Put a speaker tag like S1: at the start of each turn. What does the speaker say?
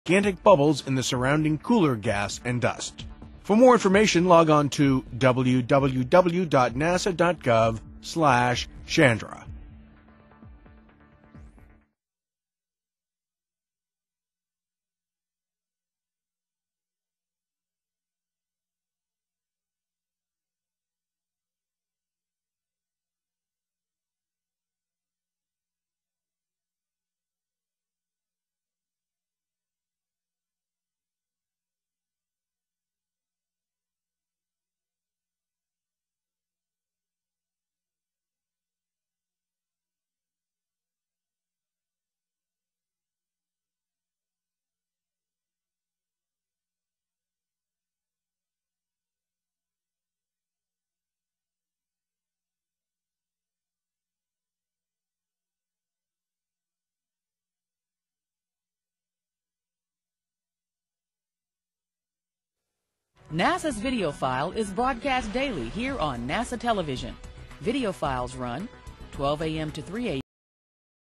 S1: gigantic bubbles in the surrounding cooler gas and dust. For more information, log on to www.nasa.gov/Chandra.
S2: NASA's video file is broadcast daily here on NASA television. Video files run 12 a.m. to 3 a.m.